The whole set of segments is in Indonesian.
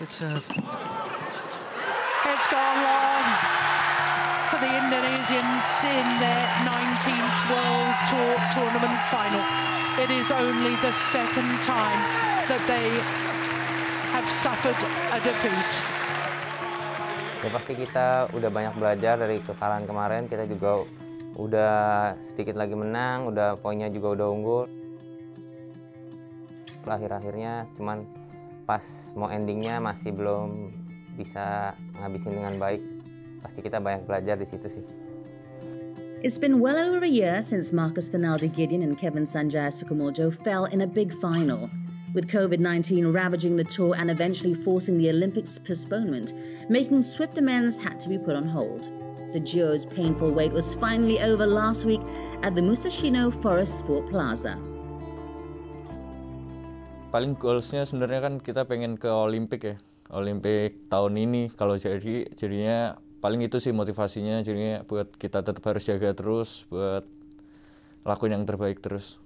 Good serve. It's gone long for the Indonesians in their 19th World Tour Tournament final. It is only the second time that they have suffered a defeat. Ya pasti kita udah banyak belajar dari kekalahan kemarin, kita juga udah sedikit lagi menang, udah poinnya juga udah unggul. Akhir-akhirnya cuman pas mau endingnya masih belum bisa ngabisin dengan baik. Pasti kita banyak belajar di situ sih. It's been well over a year since Marcus Fernaldi Gideon and Kevin Sanjaya Sukamuljo fell in a big final. With COVID-19 ravaging the tour and eventually forcing the Olympics postponement, making swift amends had to be put on hold. The duo's painful wait was finally over last week at the Musashino Forest Sport Plaza. Paling goalsnya sebenarnya kan kita pengen ke Olimpik ya, Olimpik tahun ini. Kalau jadinya paling itu sih motivasinya, jadinya buat kita tetap harus jaga terus, buat lakuin yang terbaik terus.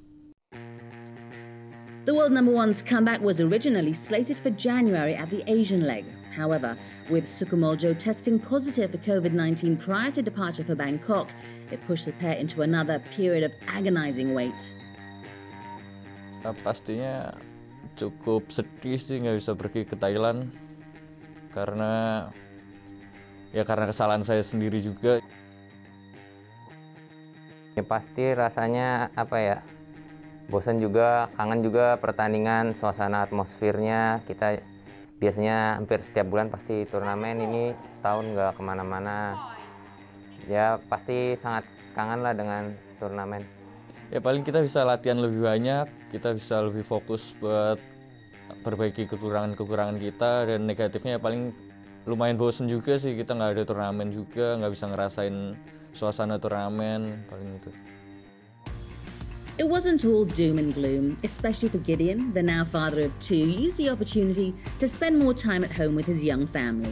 The world number one's comeback was originally slated for January at the Asian leg. However, with Sukamuljo testing positive for COVID-19 prior to departure for Bangkok, it pushed the pair into another period of agonizing wait. Pastinya cukup sedih sih nggak bisa pergi ke Thailand karena kesalahan saya sendiri juga. Ya pasti rasanya bosan juga, kangen juga pertandingan, suasana atmosfernya. Kita biasanya hampir setiap bulan pasti turnamen, ini setahun nggak kemana-mana. Ya pasti sangat kangen lah dengan turnamen. Ya paling kita bisa latihan lebih banyak, kita bisa lebih fokus buat perbaiki kekurangan kita, dan negatifnya ya paling lumayan bosen juga sih, kita nggak ada turnamen juga, nggak bisa ngerasain suasana turnamen, paling itu. It wasn't all doom and gloom, especially for Gideon, the now father of two, used the opportunity to spend more time at home with his young family.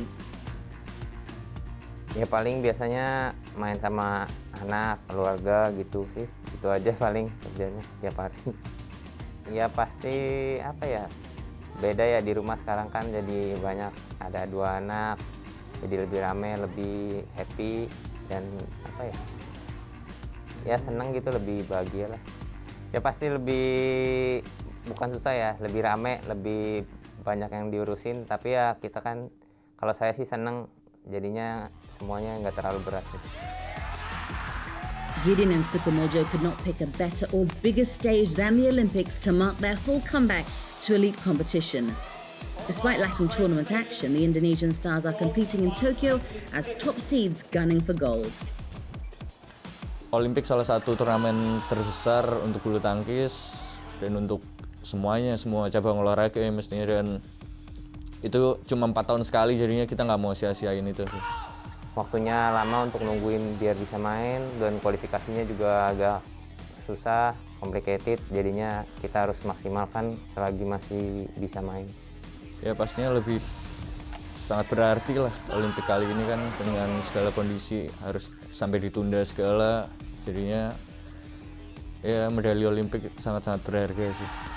Ya paling biasanya main sama anak, keluarga gitu sih. Itu aja paling kerjanya tiap hari. Ya pasti beda ya di rumah sekarang kan, jadi banyak, ada 2 anak, jadi lebih rame, lebih happy, dan ya seneng gitu, lebih bahagia lah. Ya pasti lebih, bukan susah ya, lebih rame, lebih banyak yang diurusin, tapi ya kita kan, kalau saya sih seneng, jadinya semuanya nggak terlalu berat gitu. Gideon and Sukamuljo could not pick a better or bigger stage than the Olympics to mark their full comeback to elite competition. Despite lacking tournament action, the Indonesian stars are competing in Tokyo as top seeds gunning for gold. Olimpik salah satu turnamen terbesar untuk bulu tangkis dan untuk semua cabang olahraga ya mestinya, dan itu cuma 4 tahun sekali, jadinya kita nggak mau sia-siain itu sih. Waktunya lama untuk nungguin biar bisa main, dan kualifikasinya juga agak susah, complicated, jadinya kita harus maksimalkan selagi masih bisa main. Ya pastinya lebih sangat berarti lah Olimpik kali ini kan, dengan segala kondisi harus sampai ditunda segala, jadinya ya medali Olimpik sangat-sangat berharga sih.